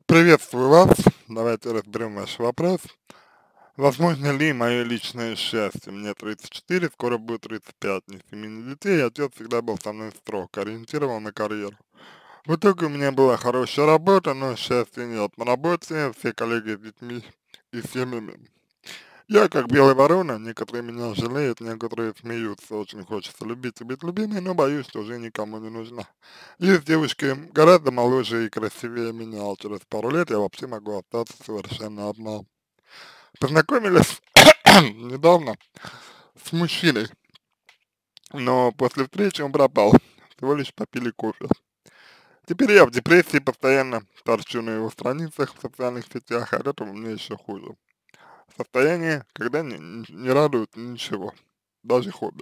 Приветствую вас. Давайте разберем ваш вопрос. Возможно ли мое личное счастье? Мне 34, скоро будет 35. Ни семьи, ни детей. Отец всегда был со мной строг, ориентирован на карьеру. В итоге у меня была хорошая работа, но счастья нет. На работе все коллеги с детьми и семьями. Я как белая ворона, некоторые меня жалеют, некоторые смеются. Очень хочется любить и быть любимой, но боюсь, что уже никому не нужна. Есть девушки гораздо моложе и красивее меня, а через пару лет я вообще могу остаться совершенно одна. Познакомились недавно с мужчиной, но после встречи он пропал. Всего лишь попили кофе. Теперь я в депрессии постоянно торчу на его страницах в социальных сетях, а от этого мне еще хуже. Состояние, когда не радует ничего, даже хобби.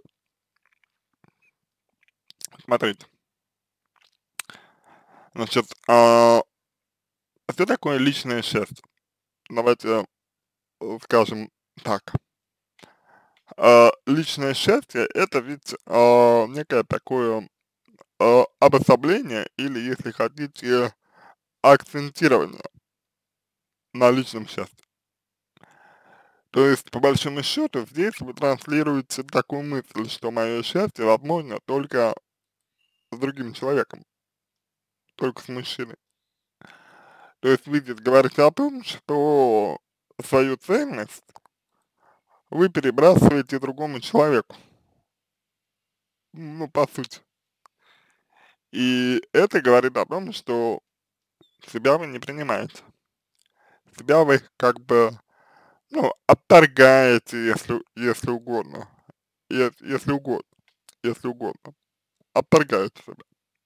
Смотрите, значит, что такое личное счастье? Давайте скажем так. Личное счастье это ведь некое такое обособление или, если хотите, акцентирование на личном счастье. То есть, по большому счету, здесь вы транслируете такую мысль, что мое счастье возможно только с другим человеком, только с мужчиной. То есть вы здесь говорите о том, что свою ценность вы перебрасываете другому человеку, ну, по сути. И это говорит о том, что себя вы не принимаете. Себя вы как бы, ну, отторгаете, если угодно. Если угодно, если угодно. Отторгаете себя.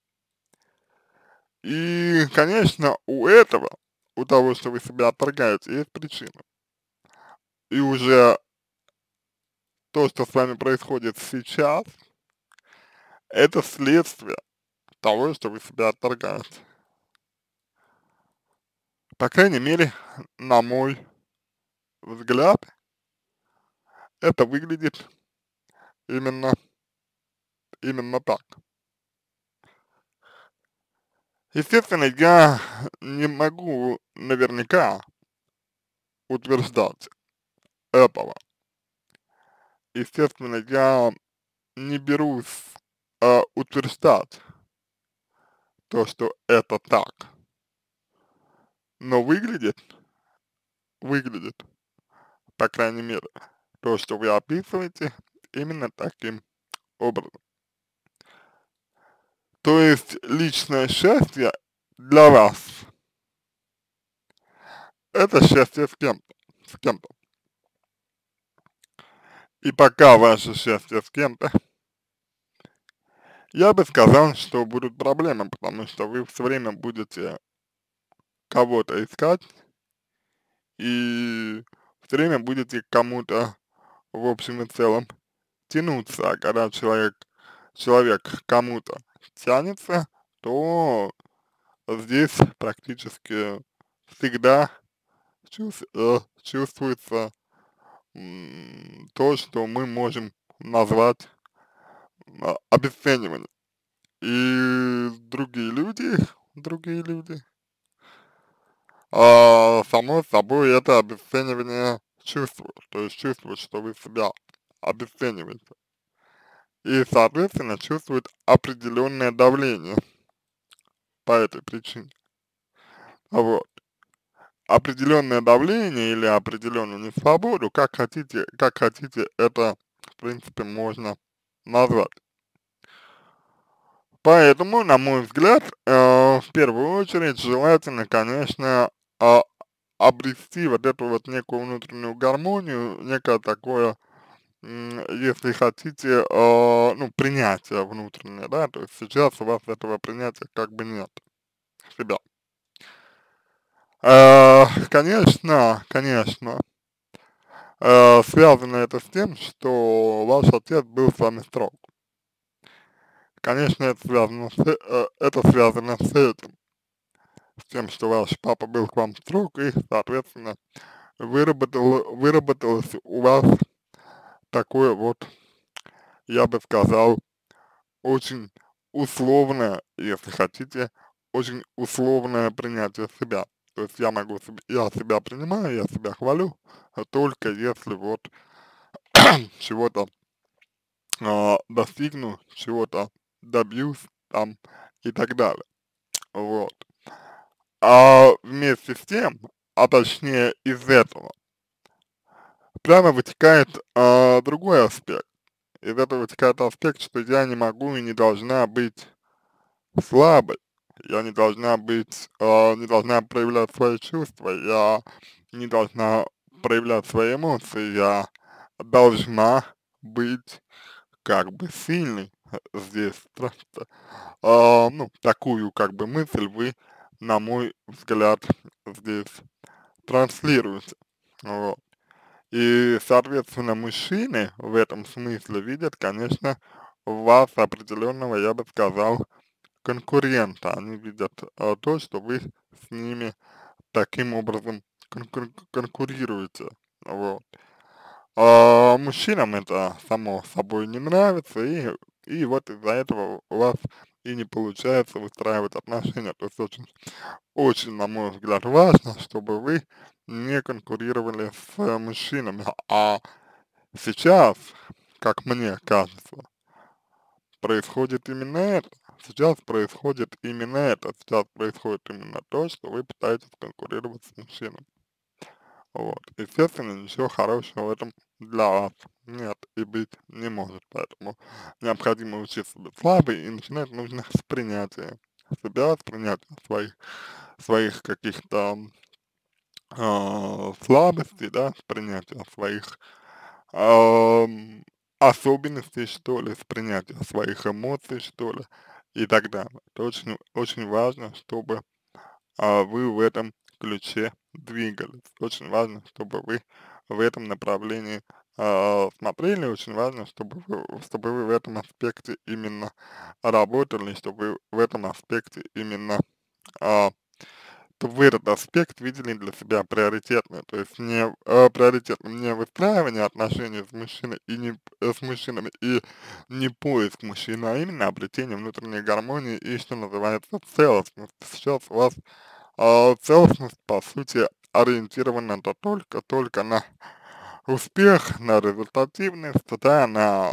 И, конечно, у этого, у того, что вы себя отторгаете, есть причина. И уже то, что с вами происходит сейчас, это следствие того, что вы себя отторгаете. По крайней мере, на мой взгляд, это выглядит именно, именно так. Естественно, я не могу наверняка утверждать этого. Естественно, я не берусь утверждать то, что это так. Но выглядит, по крайней мере, то, что вы описываете, именно таким образом. То есть личное счастье для вас это счастье с кем-то. И пока ваше счастье с кем-то, я бы сказал, что будут проблемы, потому что вы все время будете кого-то искать и все время будете к кому-то в общем и целом тянуться, а когда человек к кому-то тянется, то здесь практически всегда чувствуется то, что мы можем назвать обесценивание. И другие люди, само собой это обесценивание чувствуют, то есть чувствуют, что вы себя обесцениваете. И, соответственно, чувствуют определенное давление по этой причине. Вот. Определенное давление или определенную несвободу, как хотите это, в принципе, можно назвать. Поэтому, на мой взгляд, в первую очередь желательно, конечно, а, обрести вот эту вот некую внутреннюю гармонию, некое такое, если хотите, ну, принятие внутреннее, да, то есть сейчас у вас этого принятия как бы нет себя. Конечно, связано это с тем, что ваш отец был с вами строг. Конечно, это связано с этим, с тем, что ваш папа был к вам строг и, соответственно, выработалось у вас такое вот, я бы сказал, очень условное, если хотите, очень условное принятие себя. То есть я себя принимаю, я себя хвалю, только если вот чего-то достигну, чего-то добьюсь там и так далее. Вот. А вместе с тем, а точнее из этого, прямо вытекает другой аспект. Из этого вытекает аспект, что я не могу и не должна быть слабой. Я не должна быть, не должна проявлять свои чувства, я не должна проявлять свои эмоции, я должна быть как бы сильной. Здесь просто, ну, такую как бы мысль вы, на мой взгляд, здесь транслируете. Вот. И, соответственно, мужчины в этом смысле видят, конечно, в вас определенного, я бы сказал, конкурента. Они видят то, что вы с ними таким образом конкурируете. Вот. А мужчинам это само собой не нравится, и вот из-за этого у вас и не получается выстраивать отношения. То есть очень, на мой взгляд, важно, чтобы вы не конкурировали с мужчинами. А сейчас, как мне кажется, происходит именно это. Сейчас происходит именно это. Сейчас происходит именно то, что вы пытаетесь конкурировать с мужчиной. Вот. Естественно, ничего хорошего в этом для вас нет и быть не может. Поэтому необходимо учиться быть слабой и начинать нужно с принятия себя, с принятия своих каких-то слабостей, да, с принятия своих особенностей, что ли, с принятия своих эмоций, что ли, и так далее. Это очень важно, чтобы вы в этом ключе двигались. Очень важно, чтобы вы в этом направлении смотрели, очень важно, чтобы вы в этом аспекте именно работали, чтобы вы в этом аспекте именно а, вы этот аспект видели для себя приоритетным, то есть не приоритетным не выстраивание отношений с мужчиной и не с мужчинами и не поиск мужчины, а именно обретение внутренней гармонии и, что называется, целостность. Сейчас у вас целостность, по сути, ориентирована -то только на успех, на результативность, да, на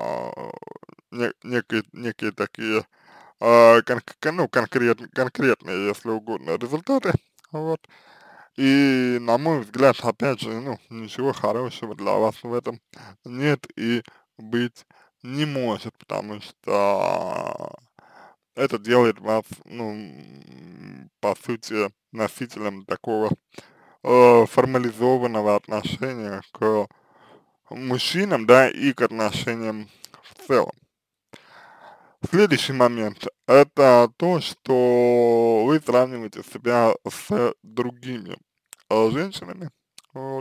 некие такие ну, конкретные, если угодно, результаты, вот. И, на мой взгляд, опять же, ну, ничего хорошего для вас в этом нет и быть не может, потому что это делает вас, ну, по сути, носителем такого формализованного отношения к мужчинам, да, и к отношениям в целом. Следующий момент — это то, что вы сравниваете себя с другими женщинами, вот.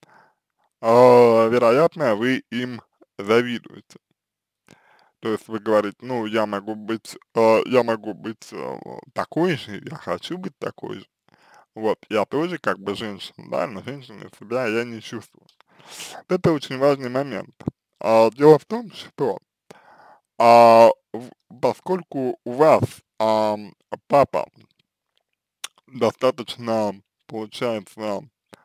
Вероятно, вы им завидуете. То есть вы говорите, ну, я могу быть такой же, я хочу быть такой же. Вот, я тоже как бы женщина, да, но женщиной себя я не чувствую. Это очень важный момент. Дело в том, что поскольку у вас папа достаточно, получается,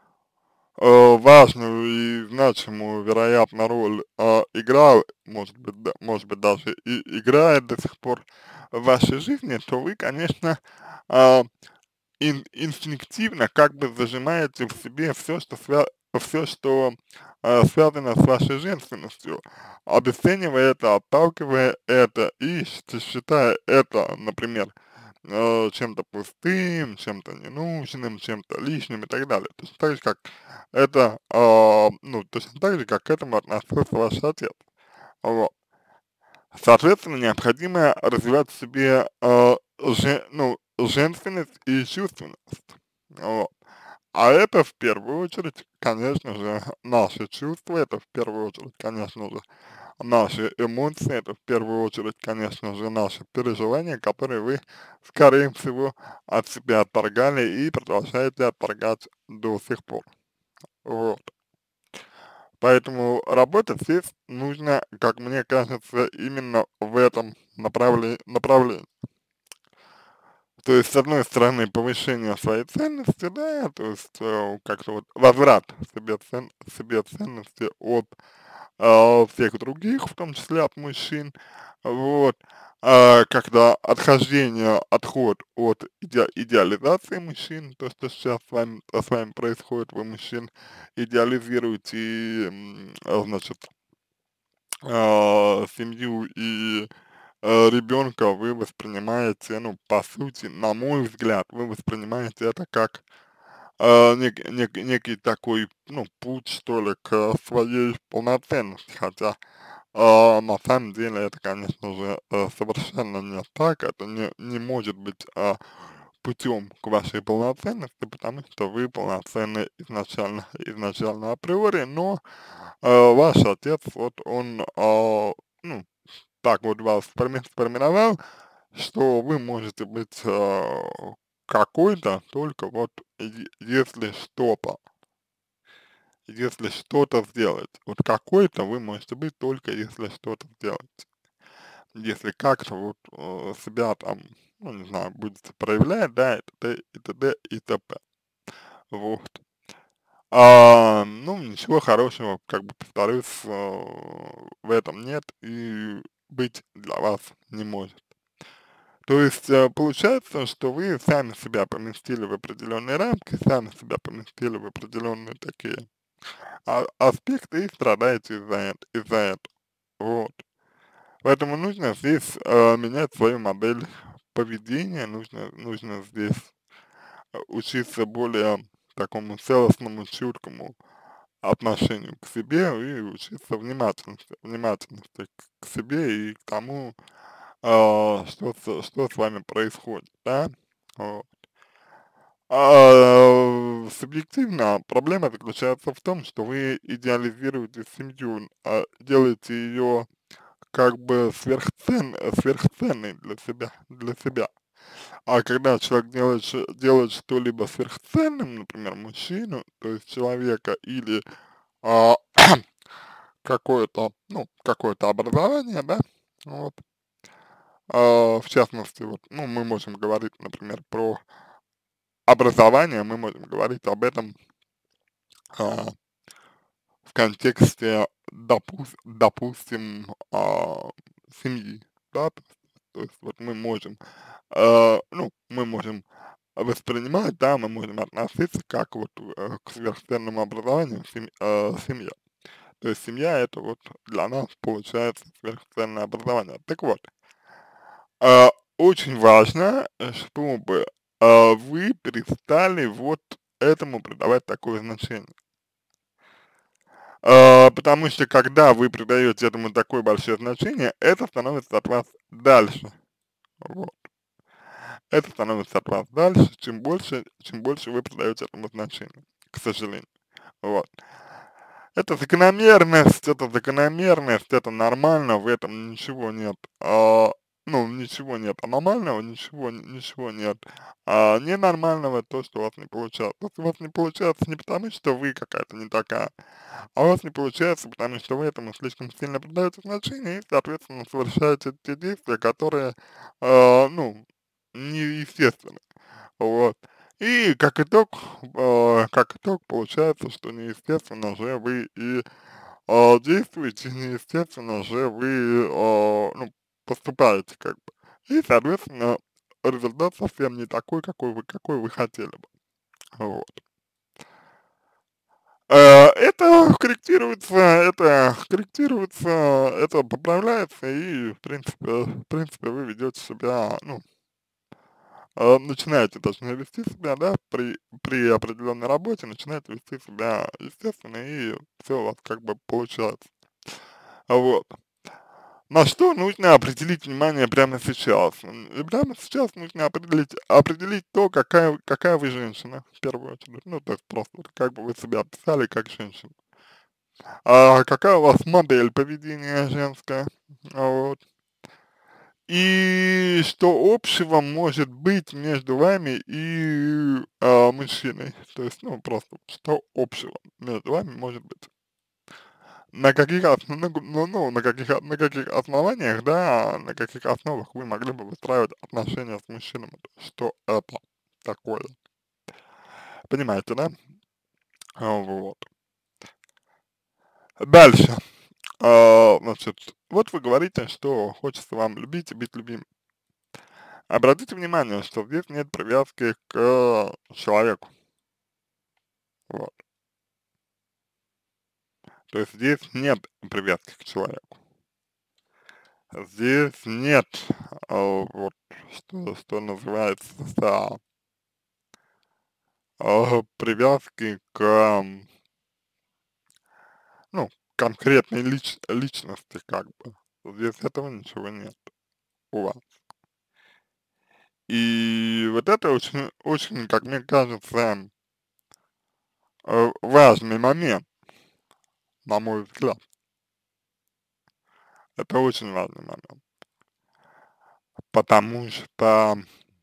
важную и значимую, вероятно, роль играл, может быть даже и играет до сих пор в вашей жизни, то вы, конечно, а, инстинктивно как бы зажимаете в себе все, что связано с вашей женственностью, обесценивая это, отталкивая это и считая это, например, чем-то пустым, чем-то ненужным, чем-то лишним и так далее. Точно так же, как ну, точно так же, как к этому относился ваш отец. Вот. Соответственно, необходимо развивать в себе ну, женственность и чувственность. Вот. А это в первую очередь, конечно же, наши чувства, это в первую очередь, конечно же, наши эмоции, это в первую очередь, конечно же, наши переживания, которые вы, скорее всего, от себя отторгали и продолжаете отторгать до сих пор. Вот. Поэтому работать здесь нужно, как мне кажется, именно в этом направлении. То есть, с одной стороны, повышение своей ценности, да, то есть, как-то вот возврат себе ценности от всех других, в том числе от мужчин, вот, когда отход от идеализации мужчин, то, что сейчас с вами происходит, вы мужчин идеализируете, и, значит, семью и ребенка вы воспринимаете, ну, по сути, на мой взгляд, вы воспринимаете это как некий такой, ну, путь, что ли, к своей полноценности, хотя на самом деле это, конечно же, совершенно не так, это не может быть путем к вашей полноценности, потому что вы полноценны изначально априори, но ваш отец, вот он, ну, так вот вас сформировал, что вы можете быть какой-то только вот если что-то сделать. Вот какой-то вы можете быть только если что-то сделать. Если как-то вот себя там, ну не знаю, будете проявлять, да, и т.д. и т.д. и т.п. Вот. Ну, ничего хорошего, как бы повторюсь, в этом нет и быть для вас не может. То есть получается, что вы сами себя поместили в определенные рамки, сами себя поместили в определенные такие аспекты и страдаете из-за этого. Вот. Поэтому нужно здесь менять свою модель поведения, нужно здесь учиться более такому целостному, чуткому отношению к себе и учиться внимательности к себе и к тому, что с вами происходит, да. Вот. Субъективно проблема заключается в том, что вы идеализируете семью, делаете ее как бы сверхценной для себя. А когда человек делает что-либо сверхценным, например, мужчину, то есть человека или а, какое-то, ну, какое-то образование, да, вот, в частности, вот, ну, мы можем говорить, например, про образование, мы можем говорить об этом а, в контексте, допустим, семьи, да, то есть вот мы можем, ну, мы можем воспринимать, да, мы можем относиться как вот к сверхценному образованию семья. То есть семья это вот для нас получается сверхценное образование. Так вот, очень важно, чтобы вы перестали вот этому придавать такое значение. Потому что когда вы придаете этому такое большое значение, это становится от вас дальше. Вот. Это становится от вас дальше, чем больше вы придаете этому значению, к сожалению. Вот. Это нормально, в этом ничего нет, ну, ничего нет аномального, ничего нет ненормального, то, что у вас не получается. У вас не получается не потому, что вы какая-то не такая, а у вас не получается, потому что вы этому слишком сильно придаете значение и, соответственно, совершаете те действия, которые, ну, неестественны. Вот. И как итог получается, что неестественно же вы и действуете, неестественно же вы, ну, поступаете как бы. И, соответственно, результат совсем не такой, какой вы хотели бы. Вот. Это поправляется, и, в принципе, вы ведете себя, ну, начинаете, точнее, вести себя, да, при определенной работе, начинаете вести себя естественно, и все у вас как бы получается. Вот. На что нужно определить внимание прямо сейчас? И прямо сейчас нужно определить то, какая вы женщина, в первую очередь. Ну, то есть просто вот как бы вы себя описали как женщина. Какая у вас модель поведения женская, вот. И что общего может быть между вами и мужчиной? То есть, ну, просто что общего между вами может быть? на каких, на каких основаниях, да, на каких основах вы могли бы выстраивать отношения с мужчинами, что это такое, понимаете, да? Вот. Дальше, значит, вот вы говорите, что хочется вам любить и быть любимым. Обратите внимание, что здесь нет привязки к человеку, вот. То есть здесь нет привязки к человеку. Здесь нет, вот, что называется, привязки к, ну, конкретной личности, как бы. Здесь этого ничего нет у вас. И вот это очень, как мне кажется, важный момент, на мой взгляд. Это очень важный момент. Потому что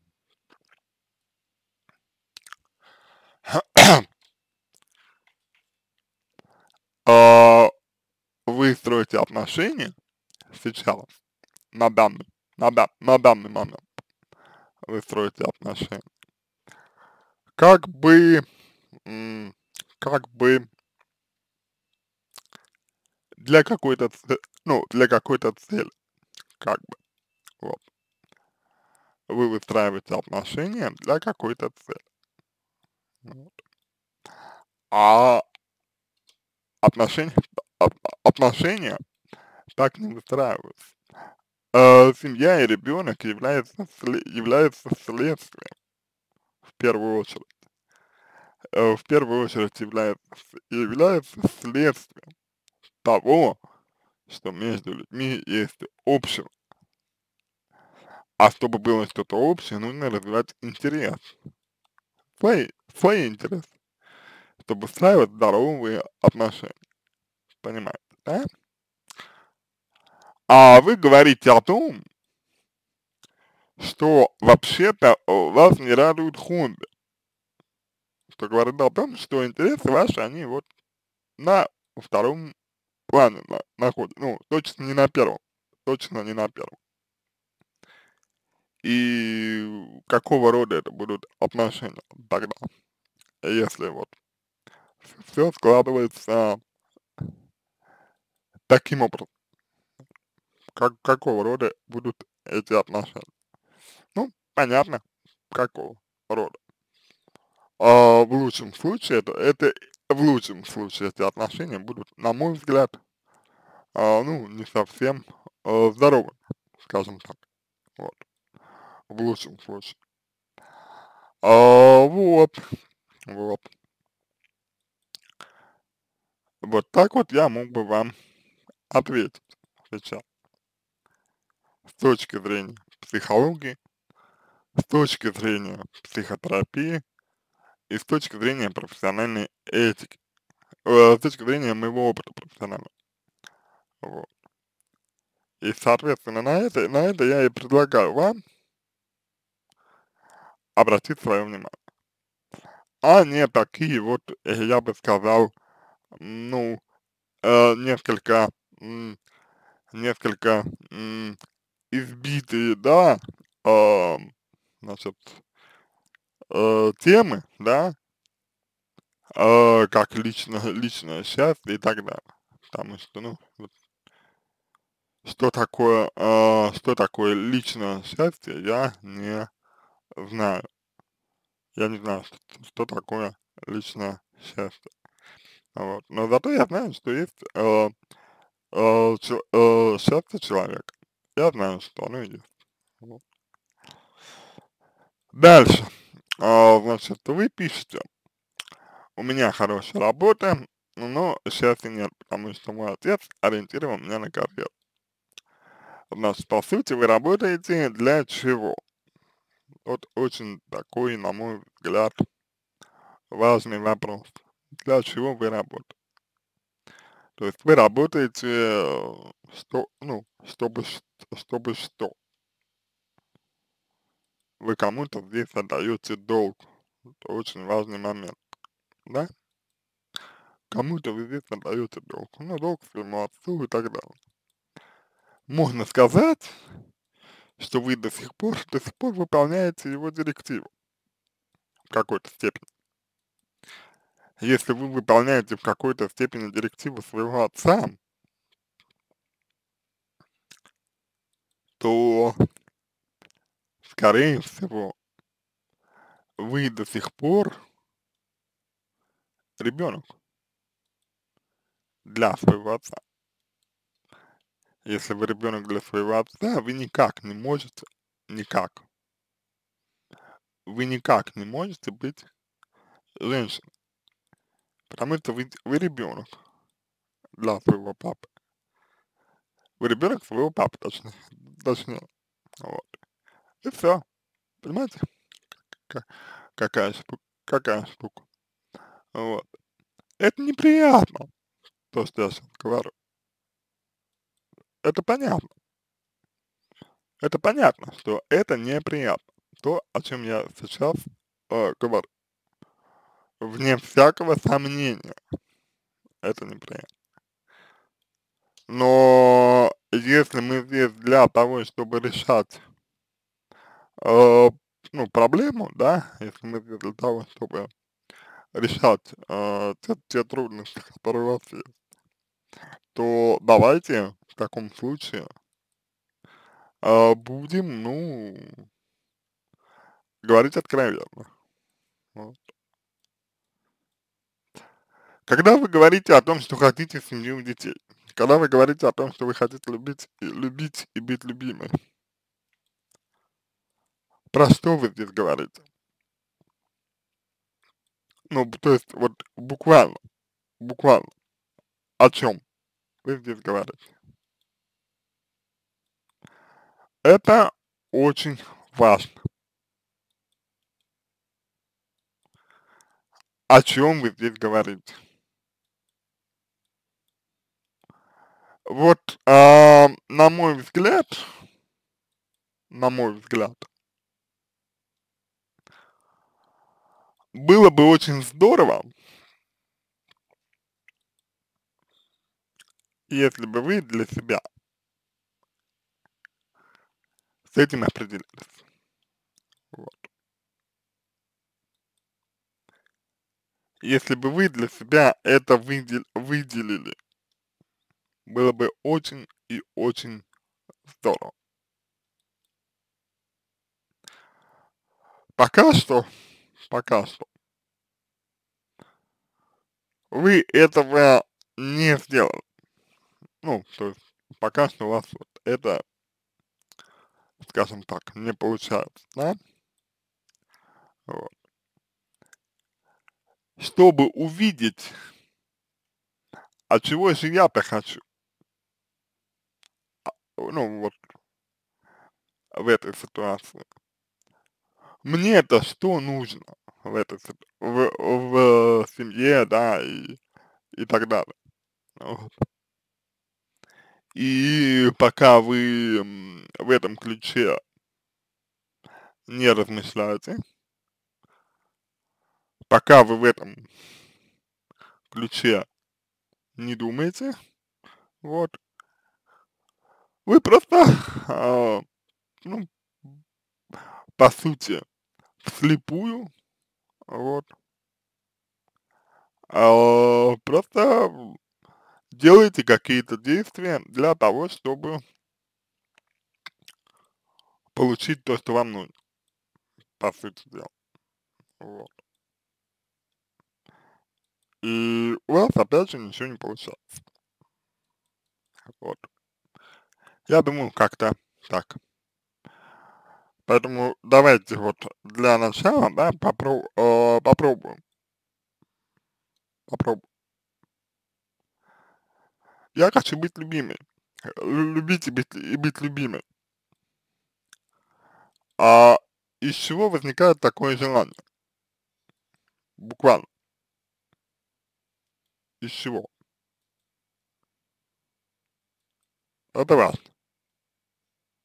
а, вы строите отношения сейчас, на данный, на данный момент вы строите отношения, как бы, м, как бы для какой-то, ну, для какой-то цели, как бы, вот. Вы выстраиваете отношения для какой-то цели. Вот. А отношения, от- отношения так не выстраиваются. Семья и ребенок являются следствием, в первую очередь. В первую очередь является следствием того, что между людьми есть общего. А чтобы было что-то общее, нужно развивать интерес, свои интересы, чтобы выстраивать здоровые отношения, понимаете, да? А вы говорите о том, что вообще-то вас не радует хобби, что говорит о том, что интересы ваши, они вот на втором плане находятся, ну, точно не на первом, точно не на первом. И какого рода это будут отношения тогда, если вот все складывается таким образом, какого рода будут эти отношения? Ну, понятно, какого рода. В лучшем случае в лучшем случае эти отношения будут, на мой взгляд, ну, не совсем здоровыми, скажем так, вот, в лучшем случае. Вот, вот, вот так вот я мог бы вам ответить сейчас с точки зрения психологии, с точки зрения психотерапии и с точки зрения профессиональной этики, с точки зрения моего опыта профессионального. Вот. И, соответственно, на это я и предлагаю вам обратить свое внимание. А не такие вот, я бы сказал, ну, несколько, несколько избитые, да, а, значит, темы, да, как личное счастье и так далее. Потому что, ну, вот что такое личное счастье, я не знаю. Я не знаю, что такое личное счастье. Вот. Но зато я знаю, что есть счастье человека. Я знаю, что оно есть. Вот. Дальше. Значит, вы пишете, у меня хорошая работа, но счастья нет, потому что мой отец ориентировал меня на карьеру. Значит, по сути, вы работаете для чего? Вот очень такой, на мой взгляд, важный вопрос. Для чего вы работаете? То есть вы работаете, ну, чтобы что? Вы кому-то здесь отдаете долг. Это очень важный момент, да? кому-то вы здесь отдаете долг, ну, долг своему отцу и так далее. Можно сказать, что вы до сих пор выполняете его директиву в какой-то степени. Если вы выполняете в какой-то степени директиву своего отца, то, скорее всего, вы до сих пор ребенок для своего отца. Если вы ребенок для своего отца, вы никак не можете, никак, вы никак не можете быть женщиной, потому что вы ребенок для своего папы. Вы ребенок своего папы, точнее, вот. И все, понимаете, ка- какая штука, вот. Это неприятно, то, что я сейчас говорю, это понятно, что это неприятно, то, о чем я сейчас говорю, вне всякого сомнения, это неприятно. Но если мы здесь для того, чтобы решать, э, ну, проблему, да, если мы здесь для того, чтобы решать те трудности, которые у вас есть, то давайте в таком случае будем, ну, говорить откровенно. Вот. Когда вы говорите о том, что хотите семью и детей, когда вы говорите о том, что вы хотите любить и быть любимой, про что вы здесь говорите? Ну, то есть, вот буквально, о чем вы здесь говорите? Это очень важно. О чем вы здесь говорите? Вот, на мой взгляд, было бы очень здорово, если бы вы для себя с этим определились. Вот. Если бы вы для себя это выделили, было бы очень и очень здорово. Пока что, пока что, вы этого не сделали. Ну, то есть, пока что у вас вот это, скажем так, не получается, да? Вот. Чтобы увидеть, а чего же я-то хочу, ну, вот в этой ситуации. Мне-то что нужно в этой в семье, да, и так далее. Вот. И пока вы в этом ключе не размышляете, пока вы в этом ключе не думаете, вот, вы просто, ну, по сути, вслепую, вот, просто делаете какие-то действия для того, чтобы получить то, что вам нужно, по сути дела. Вот. И у вас опять же ничего не получается. Вот. Я думаю, как-то так. Поэтому давайте вот для начала, да, попробуем. Попробуем. Я хочу быть любимой. Любить и быть любимой. А из чего возникает такое желание? Буквально. Из чего? Это важно.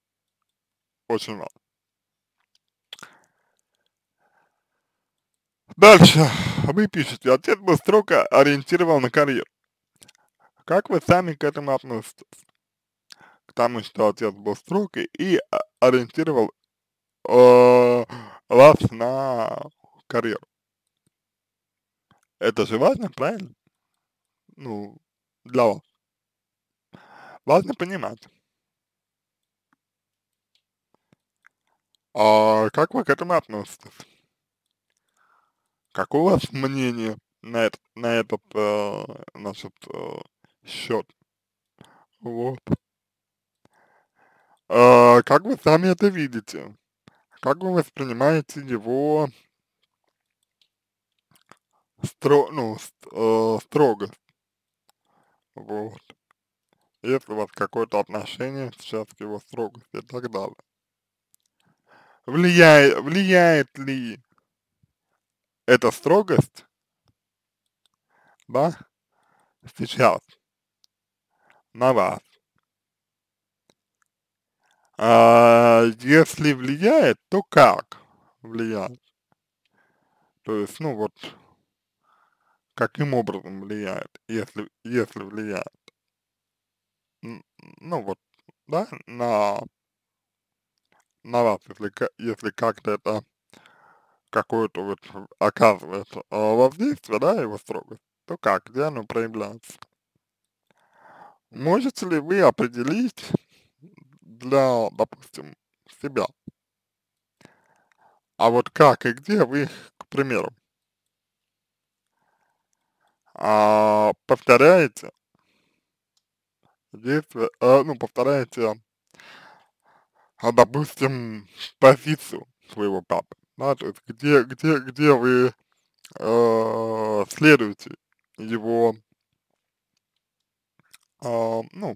Очень важно. Дальше вы пишете, отец был строго ориентирован на карьеру. Как вы сами к этому относитесь? К тому, что отец был строг и ориентировал э, вас на карьеру. Это же важно, правильно? Ну, для вас. Важно понимать. А как вы к этому относитесь? Какое у вас мнение на этот, значит, счет? Вот. Как вы сами это видите? Как вы воспринимаете его строгость? Вот. Есть у вас какое-то отношение сейчас к его строгости и так далее. Влияет ли эта строгость, да, сейчас на вас? Если влияет, то как влияет? То есть, ну вот, каким образом влияет, если влияет? Ну вот, да, на вас, если как-то это какое-то вот оказывает воздействие, да, его строгость, то как, где оно проявляется? Можете ли вы определить для, допустим, себя, а вот как и где вы, к примеру, повторяете действия, ну, повторяете, допустим, позицию своего папы, да, то есть где вы следуете его, ну,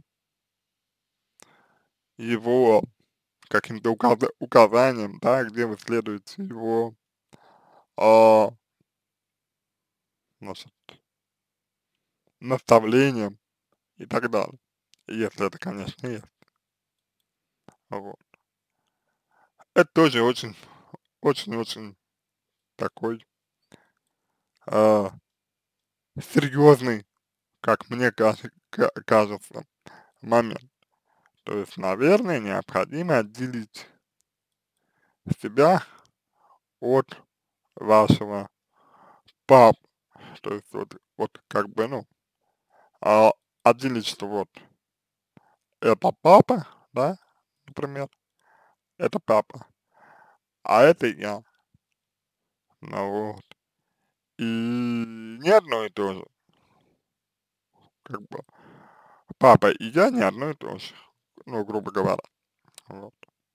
его каким-то указаниям, да, где вы следуете его, а, значит, наставлениям и так далее, если это, конечно, есть. Вот. Это тоже очень такой а, серьезный, как мне кажется, момент. То есть, наверное, необходимо отделить себя от вашего папы. То есть, вот как бы, ну, а, отделить, что вот это папа, да, например, это папа, а это я. Ну вот. И не одно и то же, как бы. Папа и я не одно и то же, ну, грубо говоря. Вот.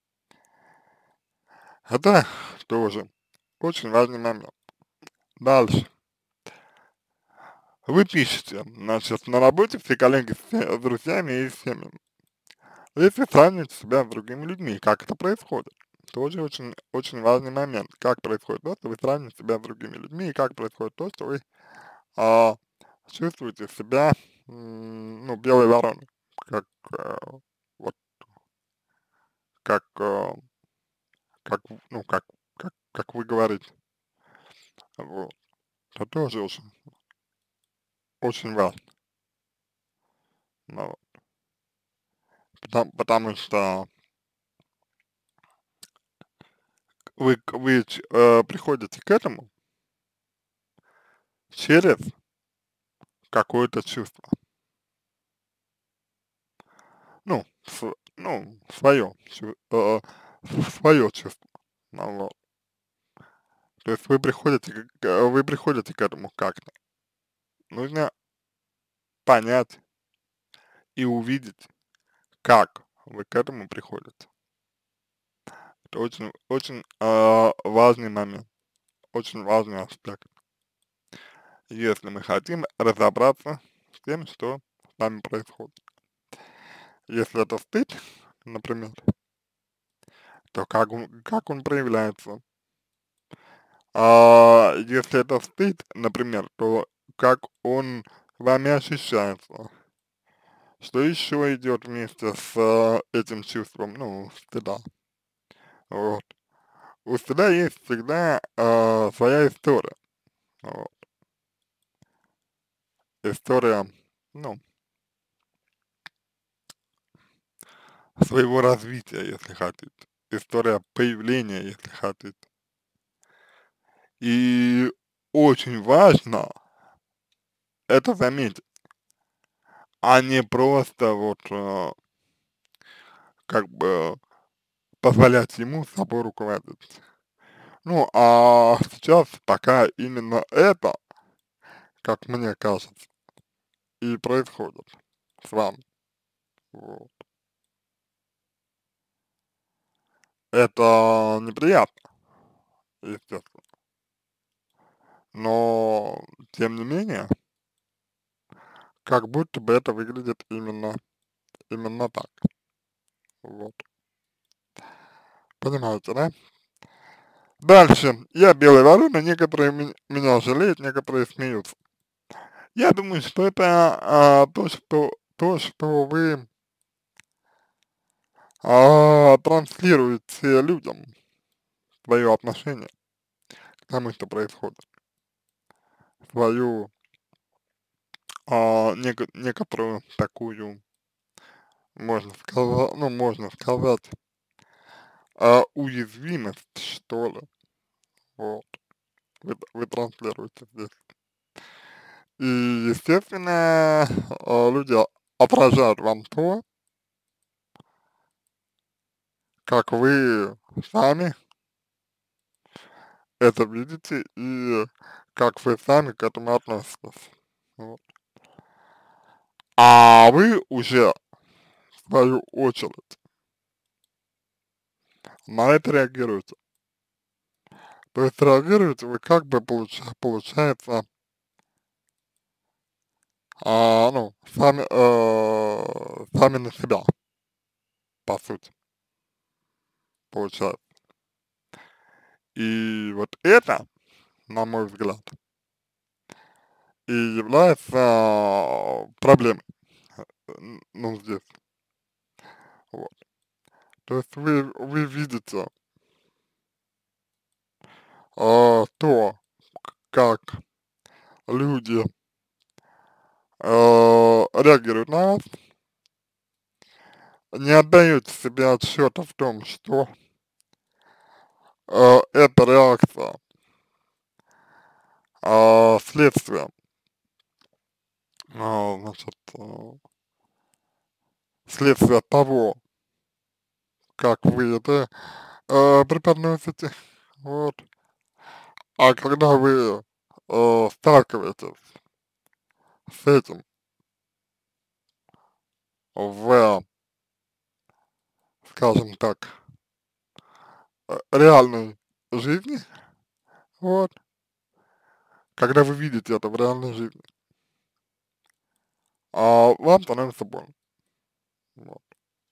Это тоже очень важный момент. Дальше. Вы пишете, значит, на работе все коллеги с друзьями и семьями. Если сравнивать себя с другими людьми, как это происходит? Тоже очень важный момент, как происходит то, что вы сравниваете себя с другими людьми, и как происходит то, что вы а, чувствуете себя, ну, белой вороной, как, вот, как, как, ну, как вы говорите, вот, это тоже очень важно, ну, вот. Потому что вы приходите к этому через какое-то чувство, ну, свое чувство, ну, вот. То есть вы приходите к этому как-то. Нужно понять и увидеть, как вы к этому приходите. Это очень важный момент, очень важный аспект, если мы хотим разобраться с тем, что с нами происходит. Если это стыд, например, то как он проявляется? Если это стыд, например, то как он вами ощущается? Что еще идет вместе с этим чувством, ну, стыда? Вот. У стыда есть всегда своя история. Вот. История, ну, своего развития, если хотите. История появления, если хотите. И очень важно это заметить, а не просто вот как бы позволять ему собой руководить. Ну, а сейчас пока именно это, как мне кажется, и происходит с вами. Вот. Это неприятно, естественно. Но, тем не менее, как будто бы это выглядит именно так. Вот. Понимаете, да? Дальше. Я белый ворона, некоторые меня жалеют, некоторые смеются. Я думаю, что это то, что вы транслируете людям, свое отношение к тому, что происходит, свою некоторую такую, можно сказать, уязвимость, что ли, вот, вы транслируете здесь. И, естественно, люди отражают вам то, как вы сами это видите и как вы сами к этому относитесь. Вот. А вы уже, в свою очередь, на это реагируете. То есть реагируете вы как бы получается, сами на себя, по сути, получается. И вот это, на мой взгляд, и является проблемой, ну, здесь, вот. То есть вы видите то, как люди реагируют на вас, не отдаете себе отсчета в том, что эта реакция следствие, значит, следствие того, как вы это преподносите, вот. А когда вы сталкиваетесь с этим в, скажем так, реальной жизни, вот, когда вы видите это в реальной жизни, вам становится больно. Вот.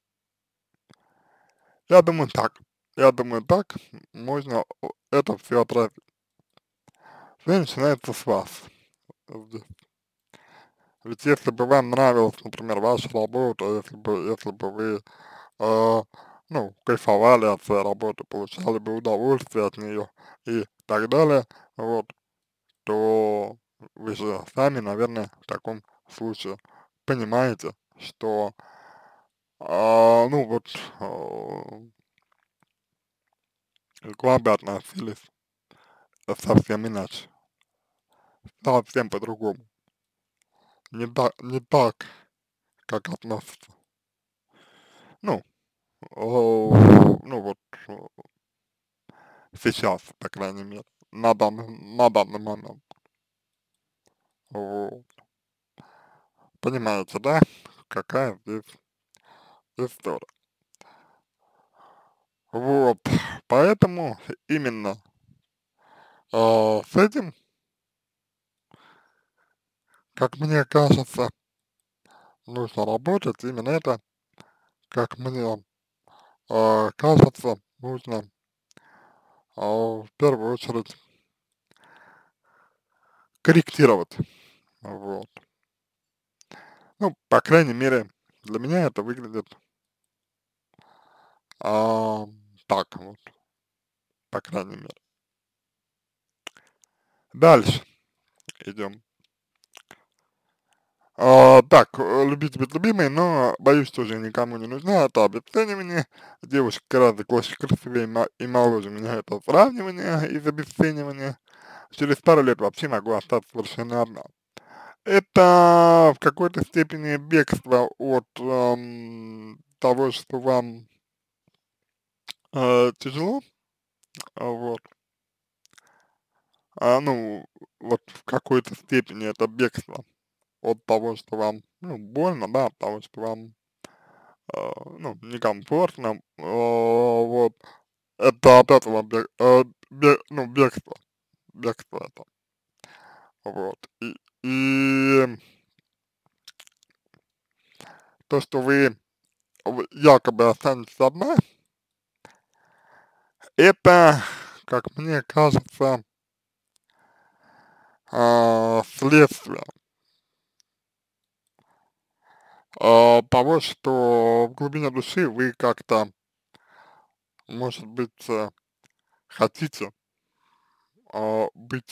Я думаю так. Я думаю так можно это все отразить. Всё начинается с вас. Здесь. Ведь если бы вам нравилась, например, ваша работа, если бы вы, э, ну, кайфовали от своей работы, получали бы удовольствие от нее и так далее, вот, то вы же сами, наверное, в таком случае понимаете, что, ну вот, к вам бы относились совсем иначе, совсем по-другому. Не так, как относятся. Ну, ну вот, сейчас, по крайней мере, на данный момент. Вот. Понимаете, да, какая здесь история. Вот, поэтому именно с этим, как мне кажется, нужно работать. Именно это, как мне кажется, нужно в первую очередь корректировать. Вот. Ну, по крайней мере, для меня это выглядит а, так вот, по крайней мере. Дальше. идем. Так, любить быть любимой, но боюсь, тоже никому не нужна, это обесценивание. Девушка гораздо красивее и моложе меня, это сравнивание из обесценивания. Через пару лет вообще могу остаться совершенно одна. Это в какой-то степени бегство от того, что вам тяжело, вот. Ну, вот в какой-то степени это бегство от того, что вам, ну, больно, да, от того, что вам, ну, некомфортно, вот. Это от этого ну, бегство это, вот. И то, что вы якобы останетесь одна, это, как мне кажется, следствие того, что в глубине души вы как-то, может быть, хотите быть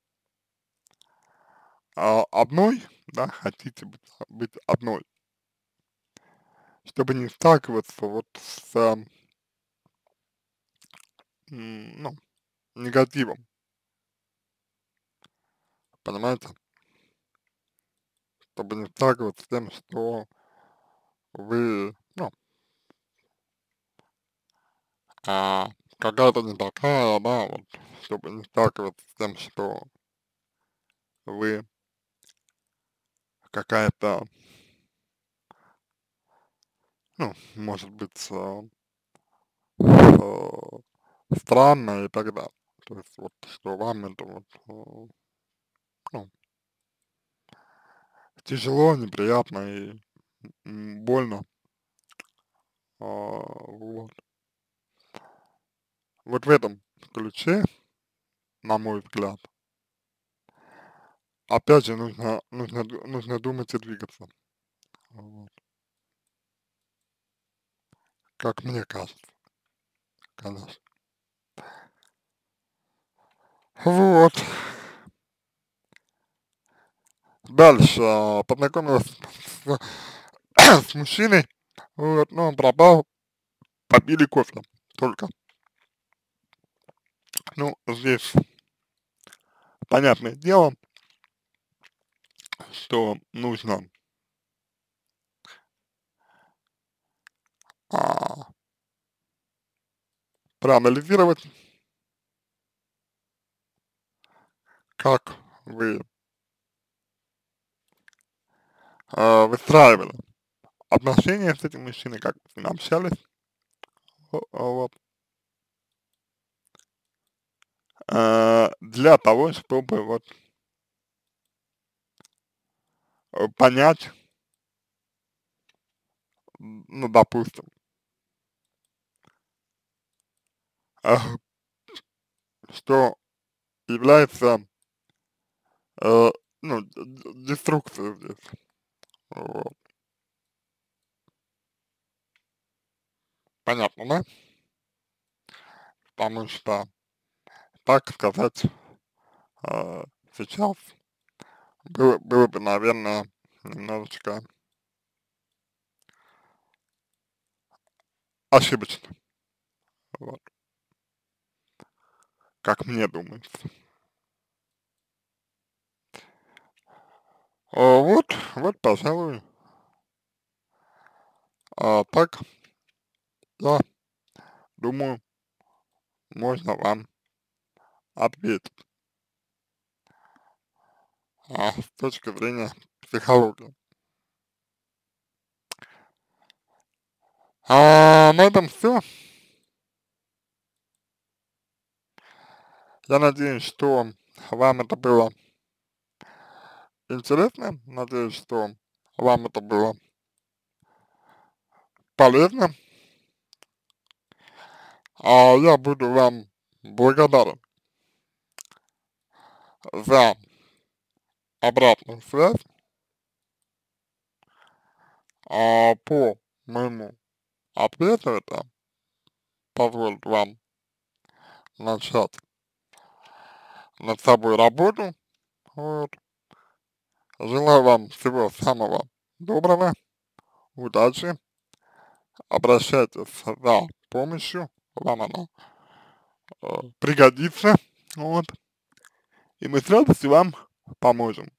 одной, да, хотите быть одной, чтобы не сталкиваться вот с, ну, негативом, понимаете, чтобы не сталкиваться с тем, что вы, ну, а, какая-то не такая, да, вот, чтобы не сталкиваться с тем, что вы какая-то, ну, может быть, странная и так далее. То есть вот, что вам это вот, ну, тяжело, неприятно и больно, вот. Вот в этом ключе, на мой взгляд, опять же, нужно думать и двигаться, вот, как мне кажется, конечно. Вот. Дальше, познакомилась с, с мужчиной, вот, но он пропал, попили кофе только. Ну, здесь понятное дело, что нужно а, проанализировать, как вы выстраивали отношения с этим мужчиной, как вы с ним общались, вот, для того, чтобы вот понять, ну, допустим, э, что является, э, ну, деструкцией здесь, вот. Понятно, да? Потому что, так сказать, э, сейчас было бы, наверное, немножечко ошибочно, вот, как мне думается. Вот, пожалуй, так, я думаю, можно вам ответить, с точки зрения психологии. На этом все. Я надеюсь, что вам это было интересно, надеюсь, что вам это было полезно, я буду вам благодарен за обратную связь, по моему ответу. Это позволит вам начать над собой работу, Вот. Желаю вам всего самого доброго, удачи, обращайтесь за помощью, вам она пригодится, вот, и мы с радостью вам поможем.